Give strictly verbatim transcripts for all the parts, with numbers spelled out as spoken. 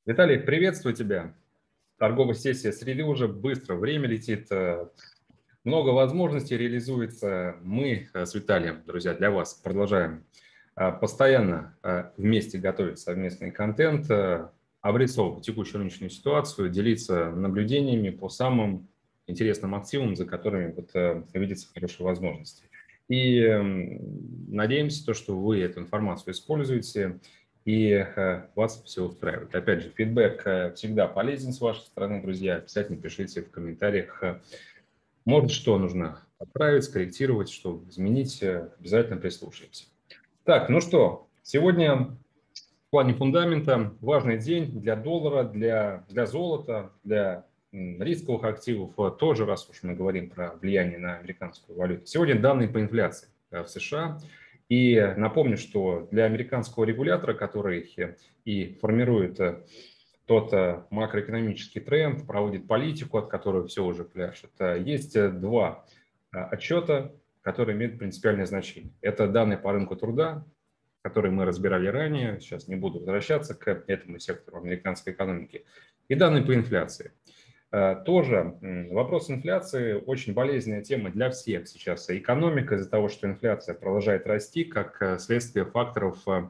Виталий, приветствую тебя. Торговая сессия среды уже быстро, время летит, э, много возможностей реализуется. Мы э, с Виталием, друзья, для вас продолжаем э, постоянно э, вместе готовить совместный контент, э, обрисовывать текущую рыночную ситуацию, делиться наблюдениями по самым интересным активам, за которыми вот, э, видятся хорошие возможности. И э, надеемся, то, что вы эту информацию используете, и э, вас все устраивает. Опять же, фидбэк э, всегда полезен с вашей стороны, друзья. Обязательно пишите в комментариях, э, может, что нужно отправить, скорректировать, что изменить, э, обязательно прислушаемся. Так, ну что, сегодня в плане фундамента важный день для доллара, для, для золота, для м, рисковых активов. э, Тоже, раз уж мы говорим про влияние на американскую валюту. Сегодня данные по инфляции э, в США. И напомню, что для американского регулятора, который э, и формирует э, тот э, макроэкономический тренд, проводит политику, от которой все уже пляшет, э, есть э, два э, отчета, которые имеют принципиальное значение. Это данные по рынку труда, которые мы разбирали ранее, сейчас не буду возвращаться к этому сектору американской экономики, и данные по инфляции. Э, Тоже вопрос инфляции очень болезненная тема для всех сейчас. Экономика из-за того, что инфляция продолжает расти, как э, следствие факторов, э,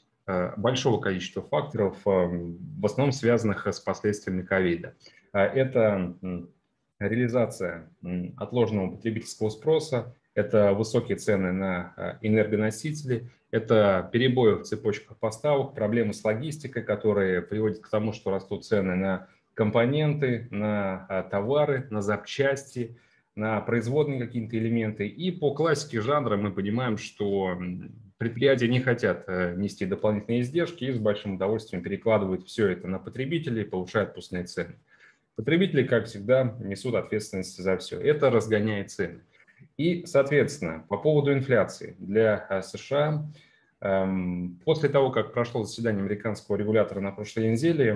э, большого количества факторов, э, в основном связанных с последствиями ковида. Э, Это м, реализация м, отложенного потребительского спроса, это высокие цены на э, энергоносители, это перебои в цепочках поставок, проблемы с логистикой, которые приводят к тому, что растут цены на компоненты, на а, товары, на запчасти, на производные какие-то элементы. И по классике жанра мы понимаем, что предприятия не хотят э, нести дополнительные издержки и с большим удовольствием перекладывают все это на потребителей, повышают вкусные цены. Потребители, как всегда, несут ответственность за все. Это разгоняет цены. И, соответственно, по поводу инфляции для э, США, эм, после того, как прошло заседание американского регулятора на прошлой неделе,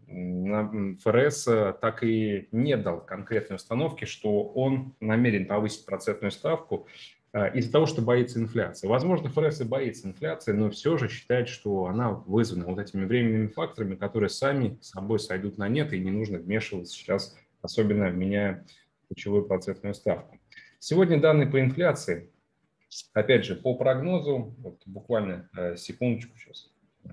м, ФРС э, так и не дал конкретной установки, что он намерен повысить процентную ставку э, из-за того, что боится инфляции. Возможно, ФРС и боится инфляции, но все же считает, что она вызвана вот этими временными факторами, которые сами собой сойдут на нет, и не нужно вмешиваться сейчас, особенно меняя ключевую процентную ставку. Сегодня данные по инфляции, опять же, по прогнозу, вот буквально э, секундочку сейчас.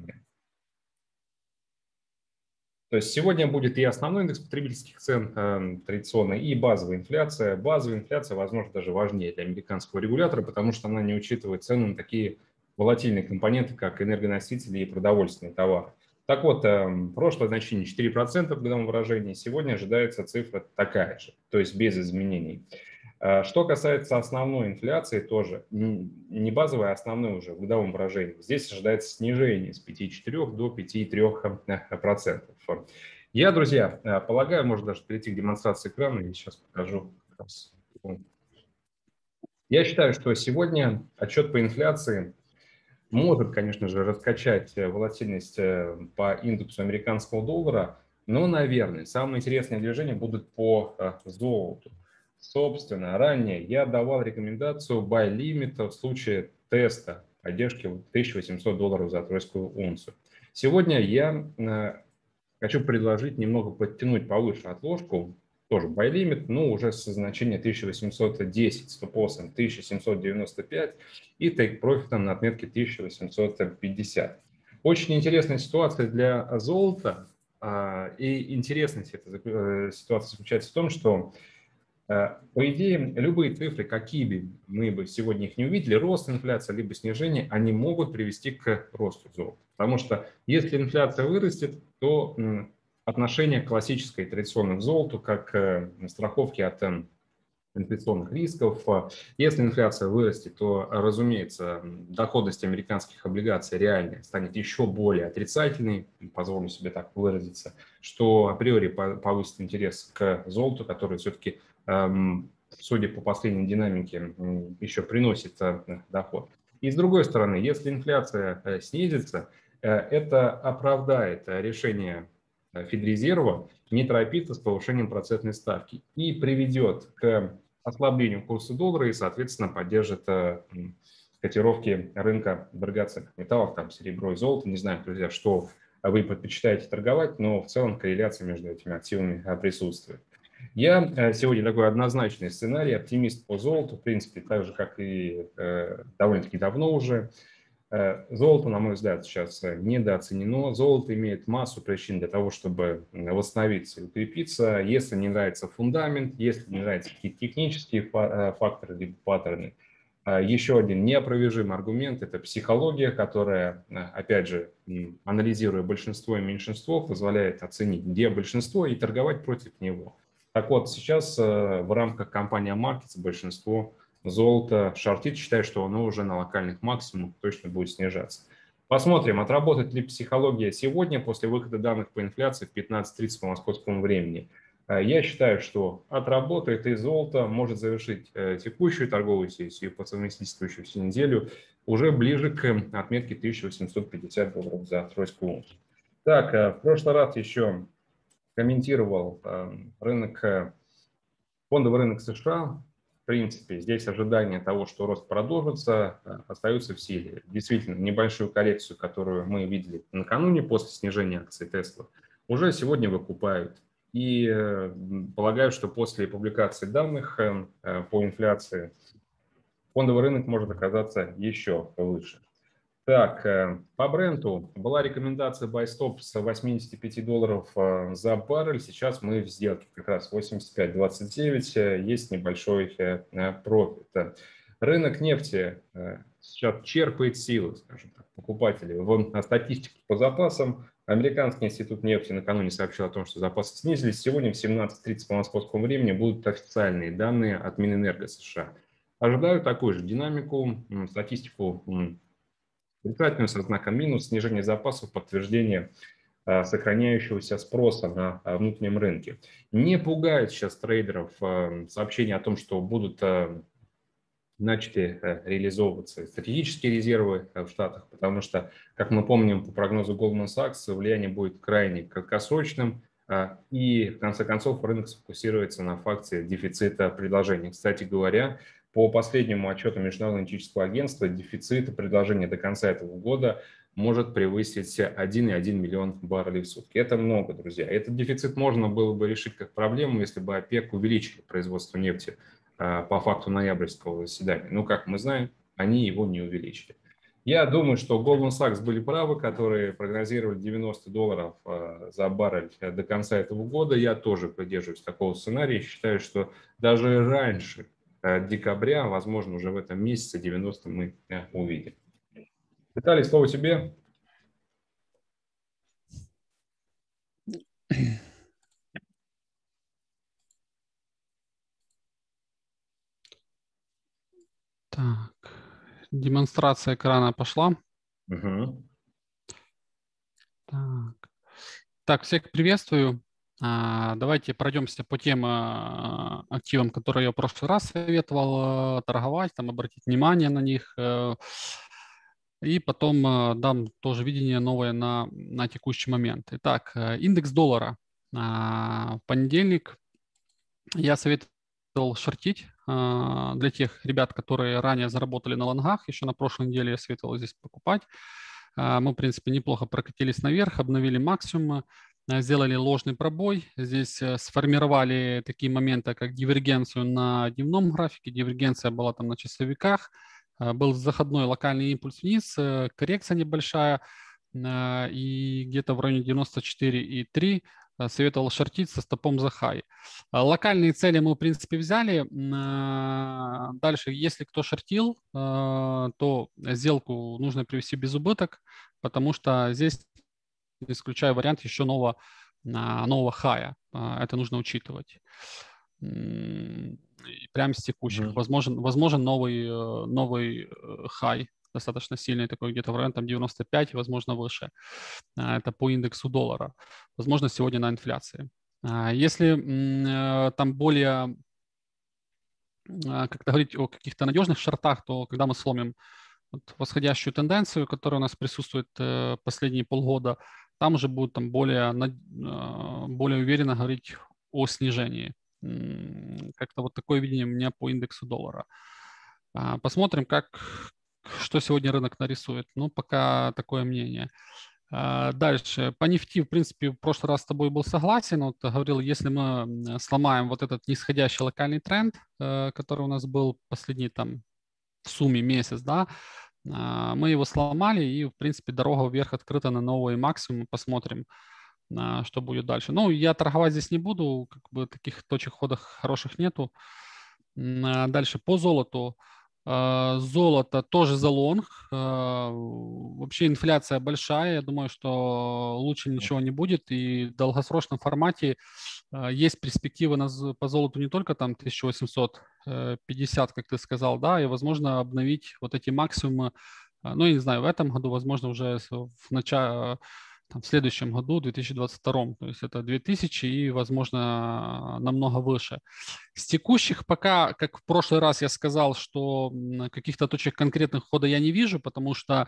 То есть сегодня будет и основной индекс потребительских цен э, традиционно, и базовая инфляция. Базовая инфляция, возможно, даже важнее для американского регулятора, потому что она не учитывает цены на такие волатильные компоненты, как энергоносители и продовольственные товары. Так вот, э, прошлое значение четыре процента в годовом выражении, сегодня ожидается цифра такая же, то есть без изменений. Что касается основной инфляции, тоже не базовой, а основной уже в годовом выражении. Здесь ожидается снижение с пяти целых четырёх десятых до пяти целых трёх процентов. Я, друзья, полагаю, можно даже перейти к демонстрации экрана, и сейчас покажу. Я считаю, что сегодня отчет по инфляции может, конечно же, раскачать волатильность по индексу американского доллара, но, наверное, самые интересные движения будут по золоту. Собственно, ранее я давал рекомендацию buy limit в случае теста поддержки в тысяча восемьсот долларов за тройскую унцию. Сегодня я хочу предложить немного подтянуть повыше отложку, тоже buy limit, но уже со значения тысяча восемьсот десять, стоп-лоссом тысяча семьсот девяносто пять и тейк-профитом на отметке тысяча восемьсот пятьдесят. Очень интересная ситуация для золота. И интересность этой ситуации заключается в том, что по идее, любые цифры, какие бы мы бы сегодня их не увидели, рост инфляции либо снижение, они могут привести к росту золота. Потому что если инфляция вырастет, то отношение к классической традиционной к золоту, как к страховке от инфляционных рисков. Если инфляция вырастет, то, разумеется, доходность американских облигаций реальная станет еще более отрицательной, позволю себе так выразиться, что априори повысит интерес к золоту, который все-таки, судя по последней динамике, еще приносит доход. И с другой стороны, если инфляция снизится, это оправдает решение Федрезерва не торопиться с повышением процентной ставки и приведет к ослаблению курса доллара и, соответственно, поддержит котировки рынка драгоценных металлов, там серебро и золото. Не знаю, друзья, что вы предпочитаете торговать, но в целом корреляция между этими активами присутствует. Я сегодня такой однозначный сценарий, оптимист по золоту, в принципе, так же, как и э, довольно-таки давно уже. Золото, на мой взгляд, сейчас недооценено. Золото имеет массу причин для того, чтобы восстановиться и укрепиться. Если не нравится фундамент, если не нравятся какие-то технические факторы либо паттерны. Еще один неопровержимый аргумент – это психология, которая, опять же, анализируя большинство и меньшинство, позволяет оценить, где большинство, и торговать против него. Так вот, сейчас в рамках компании Markets большинство золото шортит, считаю, что оно уже на локальных максимумах точно будет снижаться. Посмотрим, отработает ли психология сегодня после выхода данных по инфляции в пятнадцать тридцать по московскому времени. Я считаю, что отработает, и золото может завершить текущую торговую сессию по совместительствующуюся неделю уже ближе к отметке тысяча восемьсот пятьдесят долларов за тройскую унцию. Так, в прошлый раз еще комментировал рынок, фондовый рынок США. В принципе, здесь ожидание того, что рост продолжится, остается в силе. Действительно, небольшую коррекцию, которую мы видели накануне после снижения акций Tesla, уже сегодня выкупают. И полагаю, что после публикации данных по инфляции фондовый рынок может оказаться еще выше. Так, по бренду была рекомендация buy stop с восьмидесяти пяти долларов за баррель. Сейчас мы в сделке как раз восемьдесят пять двадцать девять. Есть небольшой профит. Рынок нефти сейчас черпает силы, скажем так, покупателей. Вон статистика по запасам. Американский институт нефти накануне сообщил о том, что запасы снизились. Сегодня в семнадцать тридцать по московскому времени будут официальные данные от Минэнерго США. Ожидаю такую же динамику, статистику отрицательную со знаком минус, снижение запасов, подтверждение а, сохраняющегося спроса на а, внутреннем рынке. Не пугает сейчас трейдеров а, сообщение о том, что будут а, начали а, реализовываться стратегические резервы а, в Штатах, потому что, как мы помним по прогнозу Goldman Sachs, влияние будет крайне краткосрочным, а, и в конце концов рынок сфокусируется на факте дефицита предложения. Кстати говоря, по последнему отчету Международного аналитического агентства, дефицит предложения до конца этого года может превысить один и один миллион баррелей в сутки. Это много, друзья. Этот дефицит можно было бы решить как проблему, если бы ОПЕК увеличили производство нефти а, по факту ноябрьского заседания. Но, как мы знаем, они его не увеличили. Я думаю, что Goldman Sachs были правы, которые прогнозировали девяносто долларов за баррель до конца этого года. Я тоже придерживаюсь такого сценария. Считаю, что даже раньше декабря, возможно, уже в этом месяце девяносто мы увидим. Виталий, слово тебе. Так, демонстрация экрана пошла. Угу. Так. так, всех приветствую. А, давайте пройдемся по тем а, активам, которые я в прошлый раз советовал а, торговать, там обратить внимание на них. А, и потом а, дам тоже видение новое на, на текущий момент. Итак, индекс доллара. А, в понедельник я советовал шортить. А, для тех ребят, которые ранее заработали на лонгах, еще на прошлой неделе я советовал здесь покупать. А, мы, в принципе, неплохо прокатились наверх, обновили максимумы, сделали ложный пробой. Здесь сформировали такие моменты, как дивергенцию на дневном графике. Дивергенция была там на часовиках. Был заходной локальный импульс вниз, коррекция небольшая. И где-то в районе девяносто четыре и три советовал шортить со стопом за хай. Локальные цели мы, в принципе, взяли. Дальше, если кто шортил, то сделку нужно привести без убыток, потому что здесь исключаю вариант еще нового, нового хая. Это нужно учитывать. Прямо с текущих. Mm-hmm. Возможен, возможен новый, новый хай, достаточно сильный, такой где-то в районе там, девяносто пять, возможно, выше. Это по индексу доллара. Возможно, сегодня на инфляции. Если там более, как говорить о каких-то надежных шортах, то когда мы сломим вот восходящую тенденцию, которая у нас присутствует последние полгода, там уже будет там более, более уверенно говорить о снижении. Как-то вот такое видение у меня по индексу доллара. Посмотрим, как, что сегодня рынок нарисует. Ну, пока такое мнение. Дальше, по нефти, в принципе, в прошлый раз с тобой был согласен. Вот говорил, если мы сломаем вот этот нисходящий локальный тренд, который у нас был последний там в сумме месяц, да, мы его сломали, и, в принципе, дорога вверх открыта на новые максимумы. Посмотрим, что будет дальше. Ну, я торговать здесь не буду, как бы таких точек входа хороших нету. Дальше, по золоту. Золото тоже за лонг. Вообще инфляция большая. Я думаю, что лучше ничего не будет. И в долгосрочном формате есть перспективы на, по золоту не только там тысяча восемьсот пятьдесят, как ты сказал, да, и возможно обновить вот эти максимумы. Ну, я не знаю, в этом году, возможно, уже в начале, там, в следующем году, в две тысячи двадцать втором. То есть это две тысячи и, возможно, намного выше. С текущих пока, как в прошлый раз я сказал, что каких-то точек конкретных входа я не вижу, потому что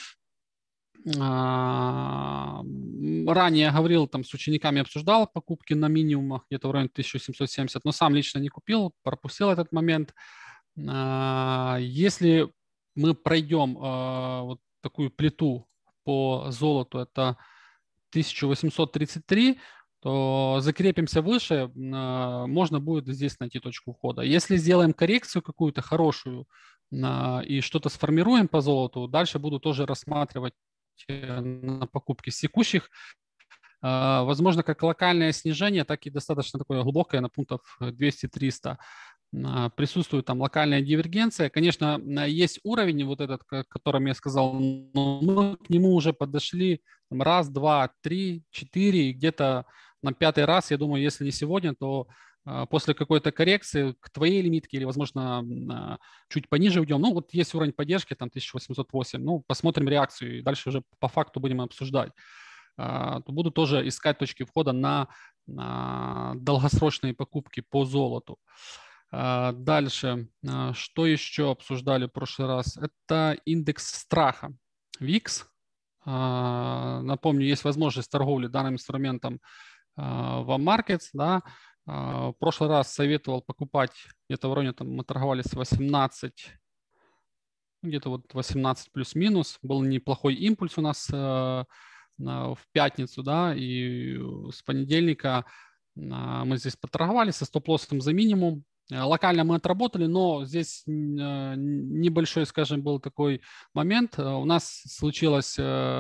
а, ранее говорил, там с учениками обсуждал покупки на минимумах, где-то в районе тысяча семьсот семьдесят, но сам лично не купил, пропустил этот момент. А, если мы пройдем а, вот такую плиту по золоту, это тысяча восемьсот тридцать три, то закрепимся выше, можно будет здесь найти точку входа. Если сделаем коррекцию какую-то хорошую и что-то сформируем по золоту, дальше буду тоже рассматривать на покупки с текущих. Возможно, как локальное снижение, так и достаточно такое глубокое на пунктов двести-триста. Присутствует там локальная дивергенция. Конечно, есть уровень вот этот, о котором я сказал, но мы к нему уже подошли там, раз, два, три, четыре, где-то на пятый раз, я думаю, если не сегодня, то после какой-то коррекции к твоей лимитке или, возможно, чуть пониже уйдем. Ну, вот есть уровень поддержки, там тысяча восемьсот восемь. Ну, посмотрим реакцию и дальше уже по факту будем обсуждать. То буду тоже искать точки входа на, на долгосрочные покупки по золоту. Дальше, что еще обсуждали в прошлый раз? Это индекс страха, викс. Напомню, есть возможность торговли данным инструментом в OneMarkets, да. В прошлый раз советовал покупать где-то в районе, там мы торговали с восемнадцать, где-то вот восемнадцать плюс-минус. Был неплохой импульс у нас в пятницу, да, и с понедельника мы здесь поторговали со стоп-лоссом за минимум. Локально мы отработали, но здесь небольшой, скажем, был такой момент. У нас случилась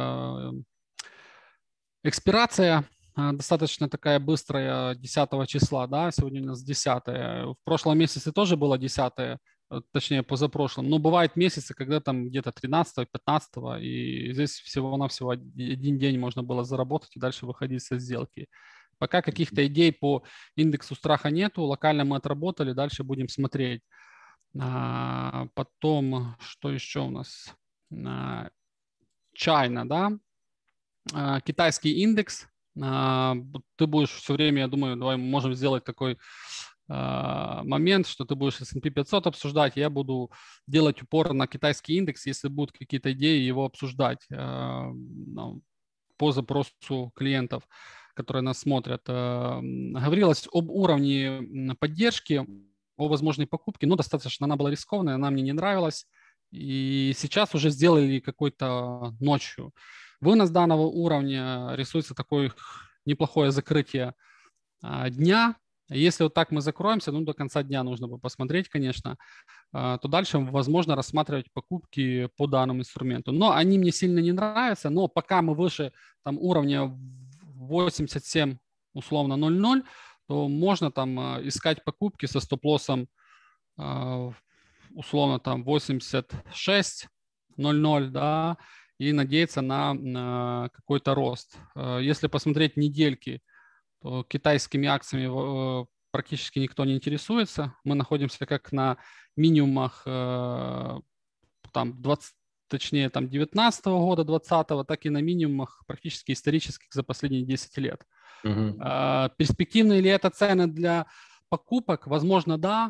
экспирация достаточно такая быстрая десятого числа, да, сегодня у нас десятое. В прошлом месяце тоже было десятое, точнее позапрошлом, но бывают месяцы, когда там где-то тринадцатого, пятнадцатого, и здесь всего-навсего один день можно было заработать и дальше выходить со сделки. Пока каких-то идей по индексу страха нету, локально мы отработали, дальше будем смотреть. А, потом, что еще у нас? А, China, да? А, китайский индекс. А, ты будешь все время, я думаю, давай можем сделать такой а, момент, что ты будешь эс энд пи пятьсот обсуждать, я буду делать упор на китайский индекс, если будут какие-то идеи его обсуждать а, по запросу клиентов, которые нас смотрят. Говорилось об уровне поддержки, о возможной покупке, но достаточно она была рискованная, она мне не нравилась. И сейчас уже сделали какой-то ночью. Вынос данного уровня, рисуется такое неплохое закрытие дня. Если вот так мы закроемся, ну, до конца дня нужно бы посмотреть, конечно, то дальше возможно рассматривать покупки по данному инструменту. Но они мне сильно не нравятся, но пока мы выше там уровня восемьдесят семь, условно ноль ноль, то можно там искать покупки со стоп-лоссом условно там восемьдесят шесть ноль ноль, да, и надеяться на, на какой-то рост. Если посмотреть недельки, то китайскими акциями практически никто не интересуется. Мы находимся как на минимумах там двадцать, точнее там девятнадцатого года, двадцатого, так и на минимумах практически исторических за последние десять лет. Uh-huh. Перспективные ли это цены для покупок? Возможно, да.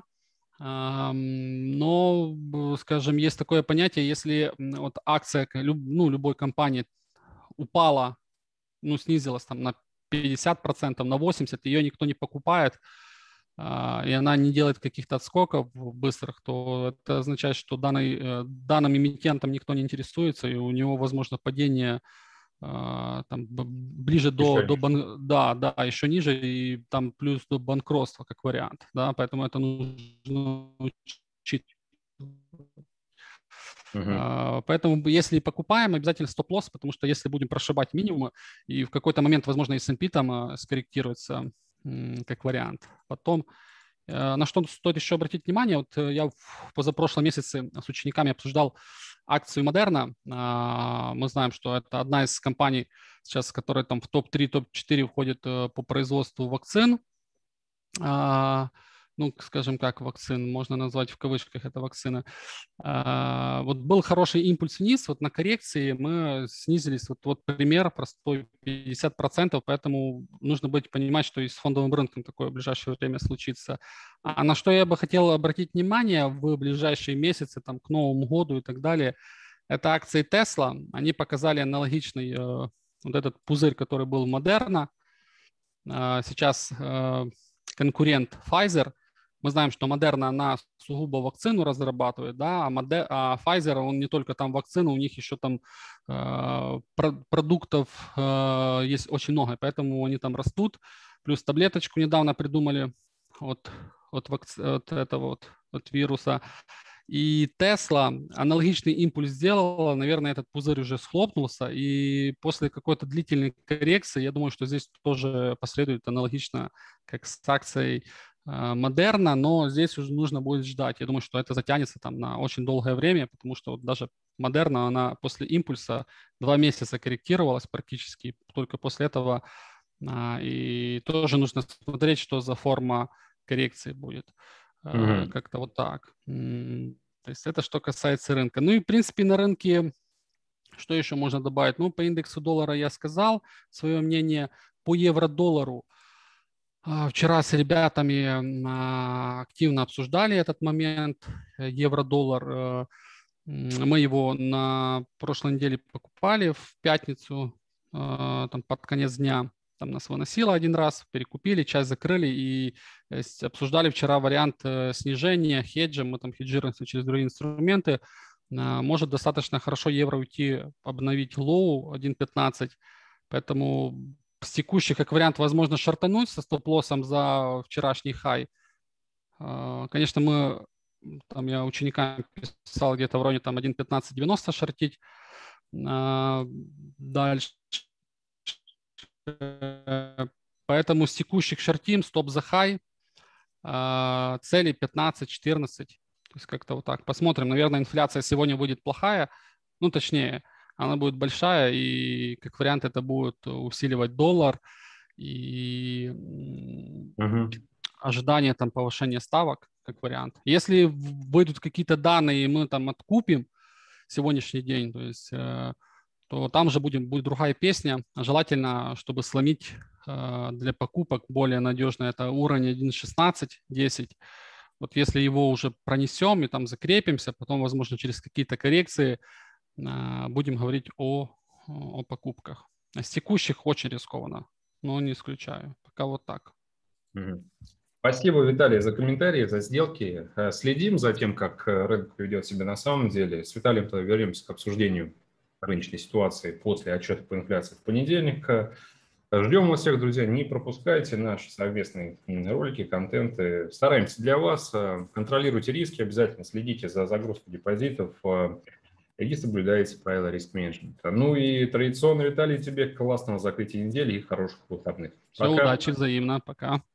Но, скажем, есть такое понятие, если вот акция ну, любой компании упала, ну, снизилась там на пятьдесят процентов, на восемьдесят процентов, ее никто не покупает, и она не делает каких-то отскоков быстрых, то это означает, что данный, данным эмитентом никто не интересуется, и у него, возможно, падение там, ближе до, до бан... да, да, еще ниже, и там плюс до банкротства как вариант, да, поэтому это нужно учить. Uh-huh. Поэтому если покупаем, обязательно стоп-лосс, потому что если будем прошибать минимумы, и в какой-то момент, возможно, эс энд пи там скорректируется как вариант. Потом, на что стоит еще обратить внимание, вот я в позапрошлом месяце с учениками обсуждал акцию Модерна. Мы знаем, что это одна из компаний сейчас, которая там в топ три, топ четыре входит по производству вакцин. Ну, скажем как, вакцин, можно назвать в кавычках это вакцина. А, вот был хороший импульс вниз, вот на коррекции мы снизились, вот, вот пример простой, пятьдесят процентов, поэтому нужно быть, понимать, что и с фондовым рынком такое в ближайшее время случится. А на что я бы хотел обратить внимание в ближайшие месяцы, там, к Новому году и так далее, это акции Tesla, они показали аналогичный э, вот этот пузырь, который был в Moderna. А, сейчас э, конкурент Pfizer. Мы знаем, что Moderna, она сугубо вакцину разрабатывает, да, а, Moder- а Pfizer, он не только там вакцина, у них еще там э, про- продуктов э, есть очень много, поэтому они там растут. Плюс таблеточку недавно придумали от, от, вакци- от этого вот, от вируса. И Tesla аналогичный импульс сделала, наверное, этот пузырь уже схлопнулся, и после какой-то длительной коррекции, я думаю, что здесь тоже последует аналогично, как с акцией Модерна, но здесь уже нужно будет ждать. Я думаю, что это затянется там на очень долгое время, потому что вот даже Модерна, она после импульса два месяца корректировалась практически, только после этого, и тоже нужно смотреть, что за форма коррекции будет. Mm-hmm. Как-то вот так. То есть это что касается рынка. Ну и, в принципе, на рынке что еще можно добавить? Ну, по индексу доллара я сказал свое мнение. По евро-доллару вчера с ребятами активно обсуждали этот момент. Евро-доллар, мы его на прошлой неделе покупали в пятницу, там под конец дня. Там нас выносило один раз, перекупили, часть закрыли и обсуждали вчера вариант снижения хеджа. Мы там хеджируемся через другие инструменты. Может достаточно хорошо евро уйти, обновить лоу один пятнадцать. Поэтому с текущих, как вариант, возможно шортануть со стоп-лоссом за вчерашний хай. Конечно, мы, там я ученикам писал где-то в районе там один пятнадцать девяносто шортить. Дальше. Поэтому с текущих шортим, стоп за хай, цели пятнадцать четырнадцать. То есть как-то вот так. Посмотрим. Наверное, инфляция сегодня будет плохая. Ну, точнее, она будет большая. И как вариант это будет усиливать доллар. И uh-huh. ожидание там повышения ставок как вариант. Если выйдут какие-то данные, и мы там откупим сегодняшний день, то есть... то там же будем, будет другая песня. Желательно, чтобы сломить э, для покупок более надежно, это уровень один шестнадцать десять. Вот если его уже пронесем и там закрепимся, потом, возможно, через какие-то коррекции э, будем говорить о, о покупках. А с текущих очень рискованно, но не исключаю. Пока вот так. Спасибо, Виталий, за комментарии, за сделки. Следим за тем, как рынок ведет себя на самом деле. С Виталием тогда вернемся к обсуждению рыночной ситуации после отчета по инфляции в понедельник. Ждем вас всех, друзья. Не пропускайте наши совместные ролики, контенты. Стараемся для вас. Контролируйте риски, обязательно следите за загрузкой депозитов и соблюдайте правила риск-менеджмента. Ну и традиционно, Виталий, тебе классного закрытия недели и хороших выходных. Все, удачи, взаимно. Пока.